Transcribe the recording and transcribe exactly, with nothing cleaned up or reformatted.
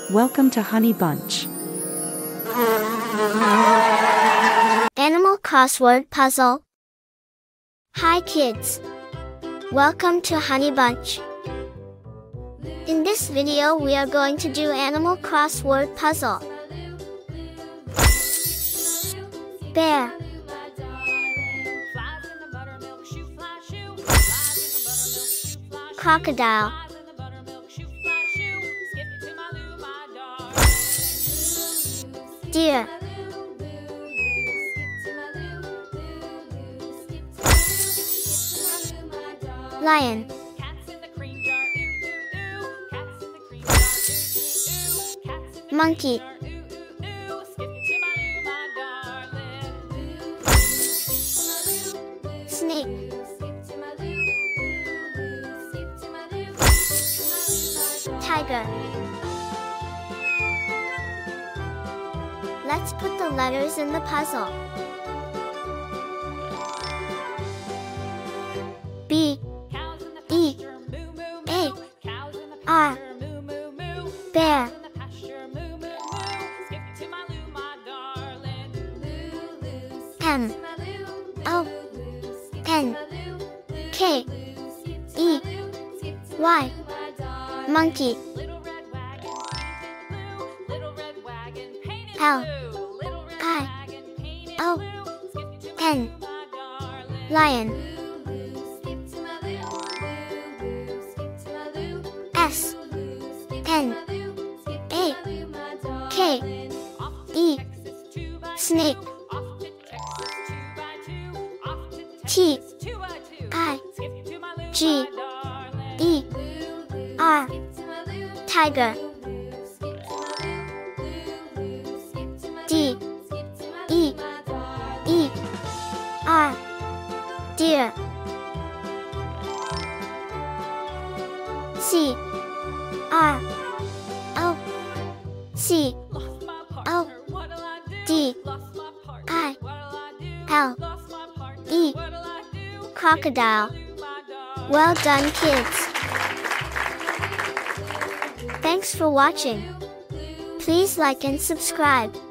Welcome to Honey Bunch. Animal crossword puzzle. Hi kids! Welcome to Honey Bunch. In this video we are going to do animal crossword puzzle. Bear, crocodile, deer, lion, monkey, snake, tiger. Let's put the letters in the puzzle. B, E, A, R, bear. M, O, N, K, E, Y, monkey. L, I, O, N, lion. S, N, A, K, E, snake. T, I, G, E, R, tiger. D, E, E, R, deer. C, R, O, C, O, D, I, L, E, crocodile. Well done, kids! Thanks for watching. Please like and subscribe.